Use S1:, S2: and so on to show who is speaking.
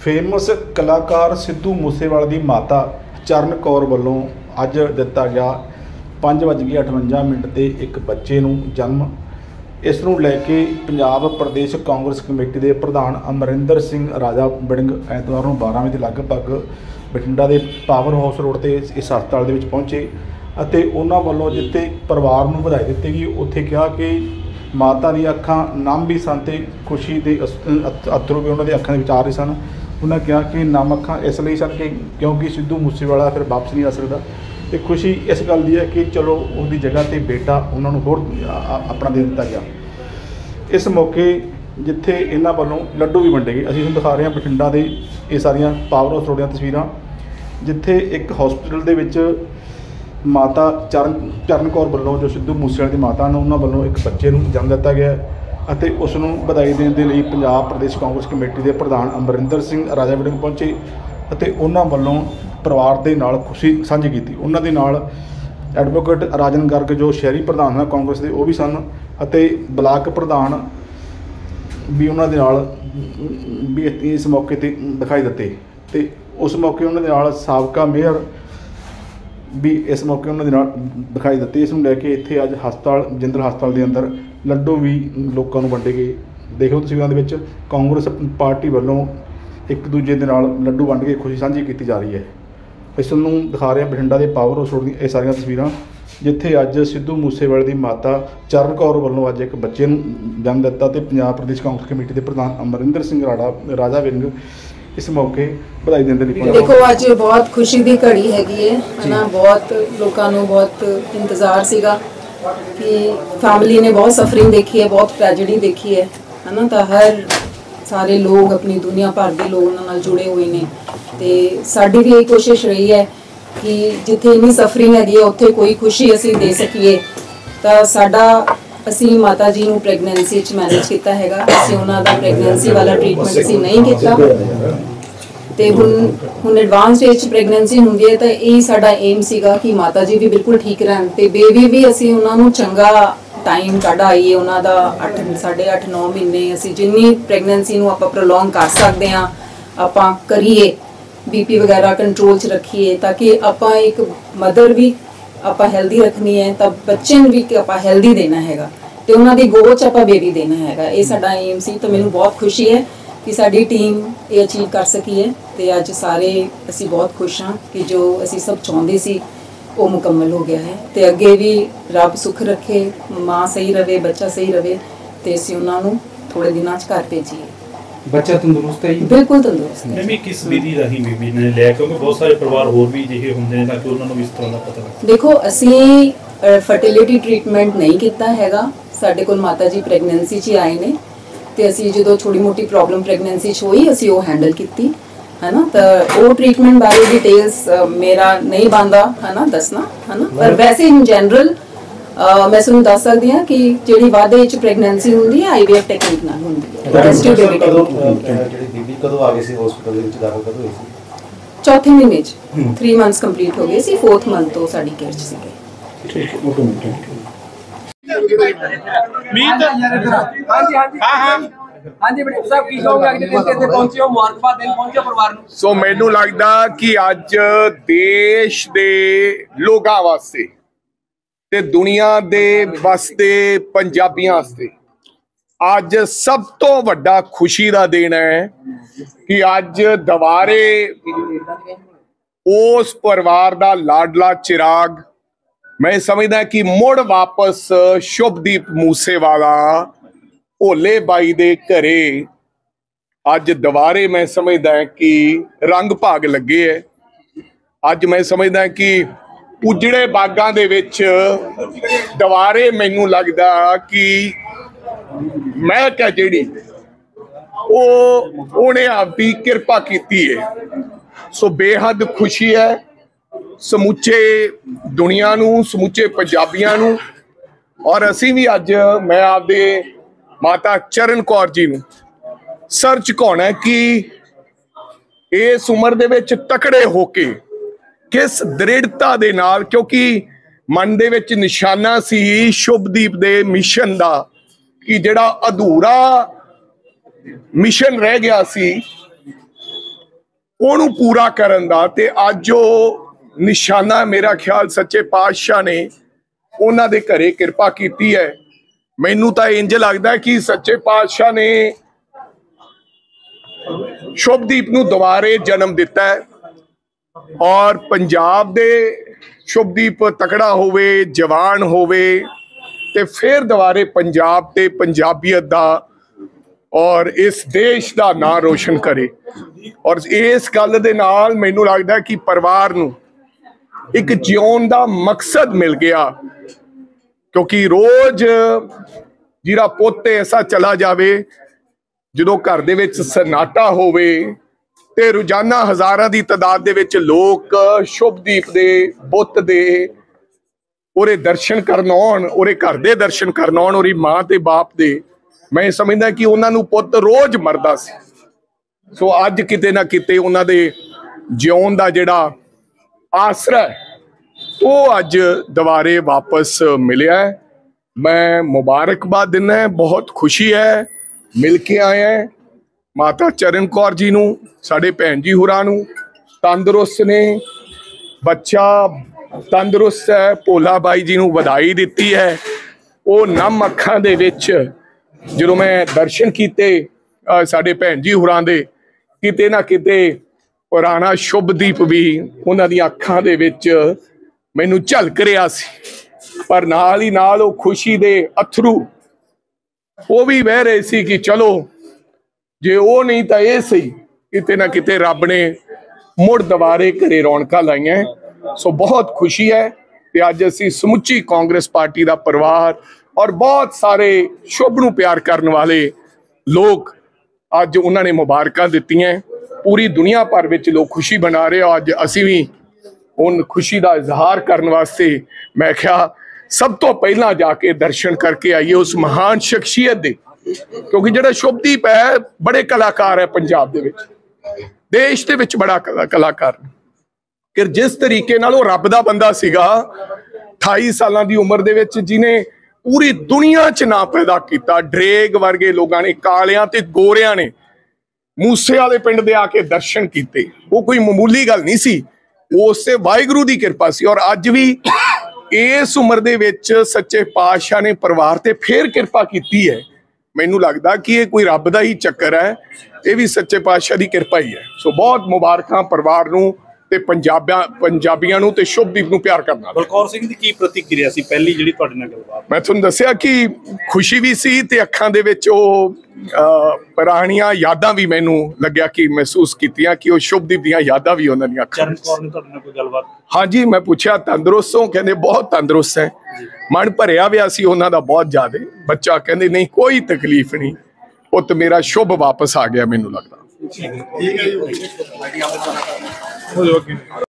S1: Famous कलाकार सिद्धू मूसेवाले की माता चरण कौर वालों अज दिता गया 5:58 ते एक बच्चे नूं जन्म। इस नूं लैके पंजाब प्रदेश कांग्रेस कमेटी के प्रधान अमरिंदर सिंह राजा वड़िंग ऐतवार नूं 12 वजे लगभग बठिंडा के पावर हाउस रोड ते इस हस्पताल दे विच पहुंचे ਅਤੇ ਉਹਨਾਂ ਵੱਲੋਂ जिथे परिवार नूं ਵਧਾਈ ਦਿੱਤੀ गई उत्थे कहा कि माता दी अखां नम भी सन ते खुशी के अथरू भी उन्होंने अखां दे विच आ रहे सन। उन्होंने कहा कि नम अखां इसलिए सन कि क्योंकि सिद्धू मूसेवाला फिर वापस नहीं आ सकता, तो खुशी इस गल की है कि चलो उसकी जगह पर बेटा उन्होंने होर अपना दे दिता गया। इस मौके जिथे इन्हों वालों लड्डू भी वंडे गए, असीं तुहानूं दिखा रहे हैं बठिंडा के ये सारिया पावर हाउस रोड दी तस्वीरां जिथे एक हॉस्पिटल दे विच माता चरण कौर वालों जो सिद्धू मूसेवाले की माता ने उन्होंने वालों एक बच्चे नूं जन्म दिता गया और उसनूं बधाई देने के लिए पंजाब प्रदेश कांग्रेस कमेटी के प्रधान अमरिंदर सिंह राजा वड़िंग पहुंचे और उन्होंने वालों परिवार के नाल खुशी साझी की। उन्होंने नाल एडवोकेट राजन गर्ग जो शहरी प्रधान हैं कांग्रेस के, वो भी सन और ब्लाक प्रधान भी उन्होंने नाल भी इस मौके पर दिखाई दिते। तो उस मौके उन्होंने नाल साबका मेयर भी इस मौके उन्होंने नाल दिखाई दिते। इस लैके इत्थे अज हस्पताल जिंदल हस्पताल के अंदर लड्डू भी लोगों को वंडे गए। देखो तस्वीरों के कांग्रेस पार्टी वालों एक दूजे के नाल लड्डू वंड के खुशी साझी की जा रही है। इसनूं दिखा रहे हैं बठिंडा के पावर हाउस रोड दी ये सारियां तस्वीरां जिथे अज सिद्धू मूसेवाले की माता चरण कौर वालों अज एक बच्चे नूं जन्म दिता तो पंजाब प्रदेश कांग्रेस कमेटी के प्रधान अमरिंदर सिंह राजा वड़िंग इस मौके बधाई देने लगे।
S2: देखो अज बहुत खुशी की घड़ी हैगी है ना, बहुत लोगों को बहुत इंतजार सीगा कि फैमिली ने बहुत सफरिंग देखी है, बहुत ट्रैजेडी देखी है ना, तो हर सारे लोग अपनी दुनिया भर के लोग उन्हां नाल जुड़े हुए ने। तो साडी भी यही कोशिश रही है कि जिथे इन्नी सफरिंग हैगी है उत्थे कोई खुशी असीं दे सकीए। तो साडा असीं माता जी नूं प्रैगनेंसी च मैनेज किया हैगा, असीं उन्हां दा प्रैगनेंसी वाला ट्रीटमेंट असीं नहीं किया। तो हुण एडवांस स्टेज प्रैगनेंसी हुंदी है तो यही साडा एम सीगा कि माता जी भी बिल्कुल ठीक रहन ते बेबी भी असीं उन्हां नूं चंगा टाइम कढ आईए। उन्हां दा 8.5-9 महीने असीं जिन्नी प्रैगनेंसी नूं आपां प्रोलॉन्ग कर सकदे हां आपां करिए, बीपी वगैरह कंट्रोल च रखिए ताकि आपां एक मदर भी आपां हैल्दी रखनी है तो बच्चे नूं भी आपां हैल्दी देना हैगा ते उन्हां दी गोद च आपां बेबी देना हैगा। ये साडा एम सी। तो मैनूं बहुत खुशी है कि साडी टीम ये अचीव कर सकी है। तो अज सारे असी बहुत खुश हाँ कि जो असी सब चाहते सी वो मुकम्मल हो गया है। तो अगे भी रब सुख रखे, माँ सही रहे, बच्चा सही रहे, तो असी उन्होंने थोड़े दिनों घर भेजीए।
S3: बच्चा तंदुरुस्त है?
S2: बिल्कुल तंदुरुस्त है।
S4: मैं किस विधि राही बेबी ने लिया क्योंकि बहुत सारे परिवार होर भी जिहे हुंदे ने ताकि उन्हां नूं इस तरह दा पता लगे।
S2: देखो असी फर्टिलिटी ट्रीटमेंट नहीं किया हैगा, साडे कोल माता जी प्रैगनेंसी च आए ने तो असी जो थोड़ी मोटी प्रॉब्लम प्रैगनेंसी च हुई असी वो हैंडल की है ना। तो वो ट्रीटमेंट बारे डिटेल्स मेरा नहीं बनता है ना दसना है ना, पर वैसे इन जनरल मैं तुहानूं दस सकदी हां कि जिहड़ी वाधे च प्रैगनेंसी हुंदी है IVF टेक्निक नाल हुंदी है। रेस्क्यू बेबी
S3: जेहड़ी बीबी कदों आ गई सी हॉस्पिटल दे विच दाखल कदों होई सी?
S2: चौथे महीने च 3 मंथ्स कंप्लीट हो गए सी, 4th मंथ तो साडी केयर च सीगे।
S3: ठीक है, ऑटोमेटिक
S5: मीत सो मैनू लगदा कि अज देश दे लोगां वास्ते ते दुनिया दे वास्ते पंजाबियां वास्ते अज सब तो वड्डा खुशी दा दिन है कि अज दोबारे उस परिवार दा लाडला चिराग मैं समझदा कि मुड़ वापस शुभदीप मूसेवाला भोले बाई दे घरे अज दोबारे मैं समझदा कि रंग भाग लगे है। अज मैं समझदा कि उजड़े बागां दे विच दोबारे मैनू लगदा कि महक है जिहड़ी उन्हें आपकी कृपा कीती है। सो बेहद खुशी है समूचे दुनिया नूं, समूचे पंजाबियां नूं, और असी भी अज मैं आपदे माता चरण कौर जी नूं सर झुकाउणा कि इस उम्र दे विच तकड़े होके किस दृढ़ता दे नाल, क्योंकि मन दे विच निशाना सी शुभदीप दे मिशन दा कि जिहड़ा अधूरा मिशन रह गया सी ਉਹਨੂੰ ਪੂਰਾ ਕਰਨ ਦਾ। ਤੇ ਅੱਜ ਉਹ ਨਿਸ਼ਾਨਾ ਮੇਰਾ ਖਿਆਲ ਸੱਚੇ ਪਾਤਸ਼ਾਹ ਨੇ ਉਹਨਾਂ ਦੇ ਘਰੇ ਕਿਰਪਾ ਕੀਤੀ ਹੈ। ਮੈਨੂੰ ਤਾਂ ਇੰਜ ਲੱਗਦਾ ਕਿ ਸੱਚੇ ਪਾਤਸ਼ਾਹ ਨੇ ਸ਼ੁਭਦੀਪ ਨੂੰ ਦੁਬਾਰੇ ਜਨਮ ਦਿੱਤਾ ਹੈ ਔਰ ਪੰਜਾਬ ਦੇ ਸ਼ੁਭਦੀਪ ਤਕੜਾ ਹੋਵੇ, ਜਵਾਨ ਹੋਵੇ ਤੇ ਫਿਰ ਦੁਬਾਰੇ ਪੰਜਾਬ ਤੇ ਪੰਜਾਬੀਅਤ ਦਾ ਔਰ ਇਸ ਦੇਸ਼ ਦਾ ਨਾਂ ਰੋਸ਼ਨ ਕਰੇ। ਔਰ ਇਸ ਗੱਲ ਦੇ ਨਾਲ ਮੈਨੂੰ ਲੱਗਦਾ ਕਿ ਪਰਿਵਾਰ ਨੂੰ ਇੱਕ ਜਿਉਣ ਦਾ ਮਕਸਦ ਮਿਲ ਗਿਆ, ਕਿਉਂਕਿ ਰੋਜ਼ ਜਿਹੜਾ ਪੁੱਤ ਐਸਾ ਚਲਾ ਜਾਵੇ, ਜਦੋਂ ਘਰ ਦੇ ਵਿੱਚ ਸਨਾਟਾ ਹੋਵੇ ਤੇ ਰੋਜ਼ਾਨਾ ਹਜ਼ਾਰਾਂ ਦੀ ਤਾਦਾਦ ਦੇ ਵਿੱਚ ਲੋਕ ਸ਼ੁਭਦੀਪ ਦੇ ਬੁੱਤ ਦੇ ਉਹਦੇ ਦਰਸ਼ਨ ਕਰਨ ਆਉਣ, ਉਹਦੇ ਘਰ ਦੇ ਦਰਸ਼ਨ ਕਰਨ ਆਉਣ, ਉਹਦੀ ਮਾਂ ਤੇ ਬਾਪ ਦੇ, ਮੈਂ ਸਮਝਦਾ ਕਿ ਉਹਨਾਂ ਨੂੰ ਪੁੱਤ ਰੋਜ਼ ਮਰਦਾ ਸੀ। ਸੋ ਅੱਜ ਕਿਤੇ ਨਾ ਕਿਤੇ ਉਹਨਾਂ ਦੇ ਜਿਉਣ ਦਾ ਜਿਹੜਾ ਆਸਰਾ ਉਹ ਅੱਜ ਦੁਬਾਰੇ ਵਾਪਸ ਮਿਲਿਆ। ਮੈਂ ਮੁਬਾਰਕਬਾਦ ਦਿੰਦਾ, ਬਹੁਤ ਖੁਸ਼ੀ ਹੈ, ਮਿਲ ਕੇ ਆਏ ਹੈ ਮਾਤਾ ਚਰਨ ਕੌਰ ਜੀ ਨੂੰ, ਸਾਡੇ ਭੈਣ ਜੀ ਹੋਰਾਂ ਨੂੰ, ਤੰਦਰੁਸਤ ਨੇ, ਬੱਚਾ ਤੰਦਰੁਸਤ ਹੈ। ਭੋਲਾ ਬਾਈ ਜੀ ਨੂੰ ਵਧਾਈ ਦਿੱਤੀ ਹੈ। ਉਹ ਨਮ ਅੱਖਾਂ ਦੇ ਵਿੱਚ ਜਦੋਂ ਮੈਂ ਦਰਸ਼ਨ ਕੀਤੇ ਸਾਡੇ ਭੈਣ ਜੀ ਹੋਰਾਂ ਦੇ, ਕਿਤੇ ਨਾ ਕਿਤੇ ਪੁਰਾਣਾ ਸ਼ੁਭਦੀਪ ਵੀ ਉਹਨਾਂ ਦੀਆਂ ਅੱਖਾਂ ਦੇ ਵਿੱਚ ਮੈਨੂੰ ਝਲਕ ਰਿਹਾ ਸੀ, ਪਰ ਨਾਲ ਹੀ ਨਾਲ ਉਹ ਖੁਸ਼ੀ ਦੇ ਅਥਰੂ ਉਹ ਵੀ ਵਹਿ ਰਹੇ ਸੀ ਕਿ ਚਲੋ ਜੇ ਉਹ ਨਹੀਂ ਤਾਂ ਇਹ ਸਹੀ, ਕਿਤੇ ਨਾ ਕਿਤੇ ਰੱਬ ਨੇ ਮੁੜ ਦੁਬਾਰੇ ਘਰੇ ਰੌਣਕਾਂ ਲਾਈਆਂ। ਸੋ ਬਹੁਤ ਖੁਸ਼ੀ ਹੈ ਤੇ ਅੱਜ ਅਸੀਂ ਸਮੁੱਚੀ ਕਾਂਗਰਸ ਪਾਰਟੀ ਦਾ ਪਰਿਵਾਰ ਔਰ ਬਹੁਤ ਸਾਰੇ ਸ਼ੁਭ ਨੂੰ ਪਿਆਰ ਕਰਨ ਵਾਲੇ ਲੋਕ ਅੱਜ ਉਹਨਾਂ ਨੇ ਮੁਬਾਰਕਾਂ ਦਿੱਤੀਆਂ। ਪੂਰੀ ਦੁਨੀਆ ਭਰ ਵਿੱਚ ਲੋਕ ਖੁਸ਼ੀ ਮਨਾ ਰਹੇ। ਅੱਜ ਅਸੀਂ ਵੀ ਉਨ ਖੁਸ਼ੀ ਦਾ ਇਜ਼ਹਾਰ ਕਰਨ ਵਾਸਤੇ ਮੈਂ ਕਿਹਾ ਸਭ ਤੋਂ ਪਹਿਲਾਂ ਜਾ ਕੇ ਦਰਸ਼ਨ ਕਰਕੇ ਆਈਏ ਉਸ ਮਹਾਨ ਸ਼ਖਸੀਅਤ ਦੇ, ਕਿਉਂਕਿ ਜਿਹੜਾ ਸ਼ੁਭਦੀਪ ਹੈ ਬੜੇ ਕਲਾਕਾਰ ਹੈ ਪੰਜਾਬ ਦੇ ਵਿੱਚ, ਦੇਸ਼ ਦੇ ਵਿੱਚ ਬੜਾ ਕਲਾਕਾਰ, ਕਿ ਜਿਸ ਤਰੀਕੇ ਨਾਲ ਉਹ ਰੱਬ ਦਾ ਬੰਦਾ ਸੀਗਾ 28 ਸਾਲਾਂ ਦੀ ਉਮਰ ਦੇ ਵਿੱਚ, ਜਿਹਨੇ ਪੂਰੀ ਦੁਨੀਆ 'ਚ ਨਾਂ ਪੈਦਾ ਕੀਤਾ। ਡਰੇਗ ਵਰਗੇ ਲੋਕਾਂ ਨੇ, ਕਾਲਿਆਂ ਤੇ ਗੋਰਿਆਂ ਨੇ ਮੂਸੇ ਵਾਲੇ ਪਿੰਡ ਦੇ ਆ ਕੇ ਦਰਸ਼ਨ ਕੀਤੇ। ਉਹ ਕੋਈ ਮਾਮੂਲੀ ਗੱਲ ਨਹੀਂ ਸੀ, ਉਸੇ ਵਾਹਿਗੁਰੂ ਦੀ ਕਿਰਪਾ ਸੀ। ਔਰ ਅੱਜ ਵੀ ਇਸ ਉਮਰ ਦੇ ਵਿੱਚ ਸੱਚੇ ਪਾਤਸ਼ਾਹ ਨੇ ਪਰਿਵਾਰ ਤੇ ਫੇਰ ਕਿਰਪਾ ਕੀਤੀ ਹੈ। ਮੈਨੂੰ ਲੱਗਦਾ ਕਿ ਇਹ ਕੋਈ ਰੱਬ ਦਾ ਹੀ ਚੱਕਰ ਹੈ, ਇਹ ਵੀ ਸੱਚੇ ਪਾਤਸ਼ਾਹ ਦੀ ਕਿਰਪਾ ਹੀ ਹੈ। ਸੋ ਬਹੁਤ ਮੁਬਾਰਕਾਂ ਪਰਿਵਾਰ ਨੂੰ ਤੇ ਪੰਜਾਬੀਆਂ ਨੂੰ ਤੇ ਸ਼ੁਭਦੀਪ ਨੂੰ ਪਿਆਰ ਕਰਨਾ।
S4: ਬਲਕੌਰ ਸਿੰਘ ਦੀ ਕੀ ਪ੍ਰਤੀਕਿਰਿਆ ਸੀ ਪਹਿਲੀ ਜਿਹੜੀ ਤੁਹਾਡੇ ਨਾਲ ਗੱਲਬਾਤ?
S5: ਮੈਂ ਤੁਹਾਨੂੰ ਦੱਸਿਆ ਕਿ ਖੁਸ਼ੀ ਵੀ ਸੀ ਤੇ ਅੱਖਾਂ ਦੇ ਵਿੱਚ ਉਹ ਪੁਰਾਣੀਆਂ ਯਾਦਾਂ ਵੀ ਮੈਨੂੰ ਲੱਗਿਆ ਕਿ ਮਹਿਸੂਸ ਕੀਤੀਆਂ ਕਿ ਉਹ ਸ਼ੁਭਦੀਪ ਦੀਆਂ ਯਾਦਾਂ ਵੀ ਉਹਨਾਂ ਦੀਆਂ ਅੱਖਾਂ।
S4: ਚਰਨ ਕੌਰ ਨੇ ਤੁਹਾਡੇ ਨਾਲ ਕੋਈ ਗੱਲਬਾਤ?
S5: ਹਾਂਜੀ, ਮੈਂ ਪੁੱਛਿਆ ਤੰਦਰੁਸਤ ਹੋ? ਕਹਿੰਦੇ ਬਹੁਤ ਤੰਦਰੁਸਤ ਹੈ। ਮਨ ਭਰਿਆ ਹੋਇਆ ਸੀ ਉਹਨਾਂ ਦਾ ਬਹੁਤ ਜ਼ਿਆਦਾ। ਬੱਚਾ ਕਹਿੰਦੇ ਨਹੀਂ ਕੋਈ ਤਕਲੀਫ ਨਹੀਂ, ਪੁੱਤ ਮੇਰਾ ਸ਼ੁਭ ਵਾਪਸ ਆ ਗਿਆ। ਮੈਨੂੰ ਲੱਗਦਾ